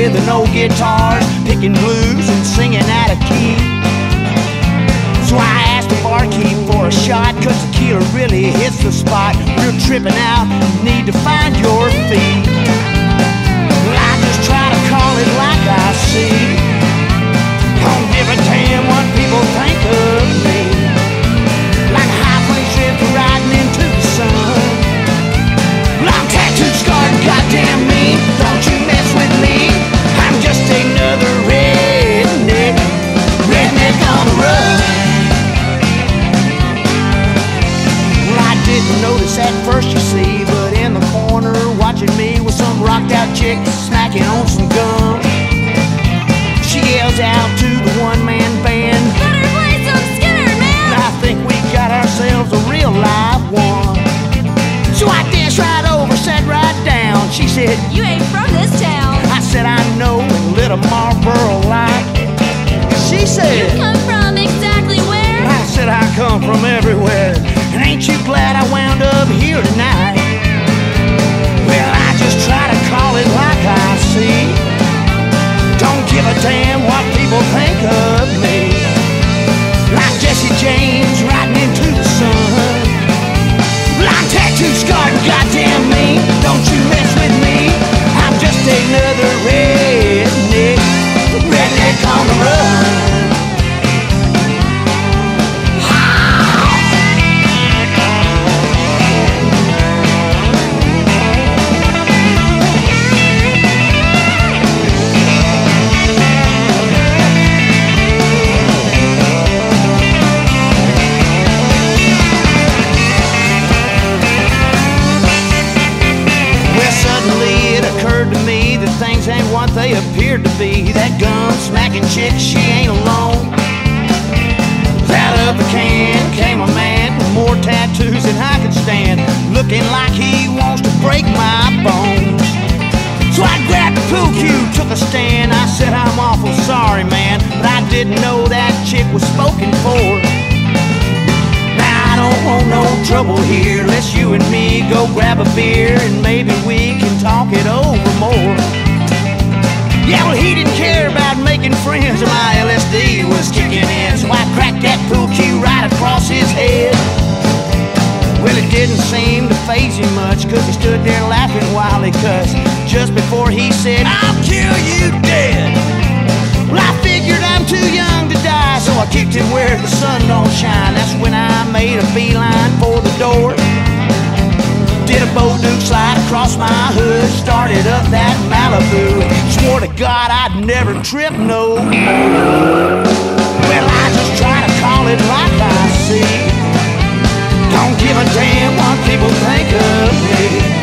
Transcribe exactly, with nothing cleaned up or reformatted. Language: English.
with an old guitar, picking blues and singing out of key. So I asked the barkeep for a shot, cause tequila really hits the spot. You're tripping out, need to find your feet. Well, I just try to call it like I see. Don't give a damn what people think of me. Like a high plane trip riding into the sun. Well, I'm tattooed, scarred, goddamn me. Don't you mess with me. I'm just another redneck, redneck on the run. Well, I didn't notice at first, you see, but in the corner watching me was some rocked out chick smacking on some gum. She yells out to the one-man band, better play some Skinner, man! I think we got ourselves a real live one. So I danced right over, sat right down. She said, you ain't from this town. I said, I know, and lit a Marlboro light. She said, You come from exactly where? I said, I come from everywhere. And ain't you glad I wound up here tonight? Well, I just try to call it like I see. Don't give a damn what people think of me. Like Jesse James riding into the sun. Well, I'm tattooed, scarred, goddamn me. Don't you mess with me. I'm just another redneck, redneck on the run. Things ain't what they appeared to be. That gun-smacking chick, she ain't alone. Out of the can came a man with more tattoos than I could stand, looking like he wants to break my bones. So I grabbed the pool cue, took a stand. I said, I'm awful sorry, man, but I didn't know that chick was spoken for. Now I don't want no trouble here. Let's you and me go grab a beer, and maybe we can talk it over more. Yeah, well, he didn't care about making friends, and my L S D was kicking in. So I cracked that pool cue right across his head. Well, it didn't seem to faze him much, cause he stood there laughing while he cussed, just before he said, I'll kill you dead. Well, I figured I'm too young to die, so I kicked him where the sun don't shine. That's when I made a beeline for the door. Did a Bowduke slide across my hood, started up that Malibu, swore to God I'd never trip no more. Well, I just try to call it like I see. Don't give a damn what people think of me.